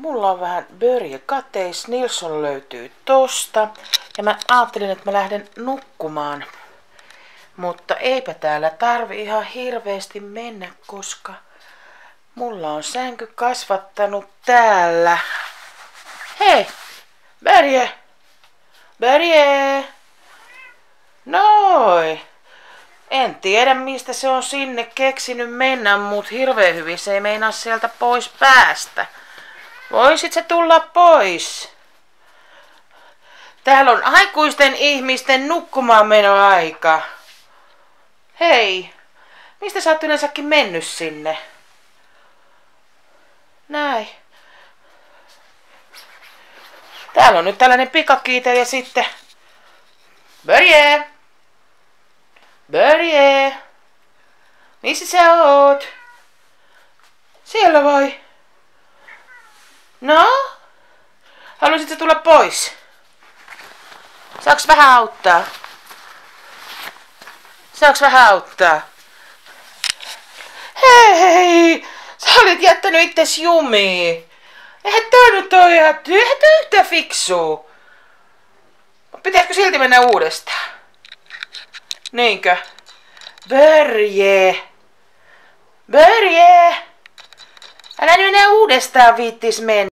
mulla on vähän Börje kateis. Nilsson löytyy tosta. Ja mä ajattelin, että mä lähden nukkumaan. Mutta eipä täällä tarvi ihan hirveästi mennä, koska mulla on sänky kasvattanut täällä. Hei! Börje! Börje! Noi! En tiedä mistä se on sinne keksinyt mennä, mut hirveän hyvin se ei meinaa sieltä pois päästä. Voisit se tulla pois? Täällä on aikuisten ihmisten nukkumaan menoaika. Hei, mistä sä oot yleensäkin mennyt sinne? Näin. Täällä on nyt tällainen pikakiitelijä sitten. Börje! Börje! Missä sä oot? Siellä vai? No? Haluaisitko tulla pois? Saaks vähän auttaa? Saaks vähän auttaa? Hei! Sä olit jättänyt itses jumiin. Eihän toi nyt oo ihan yhtä fiksuu. Pitäisikö silti mennä uudestaan? Niinkö? Börje! Börje! Älä nyt enää uudestaan viittis mennä.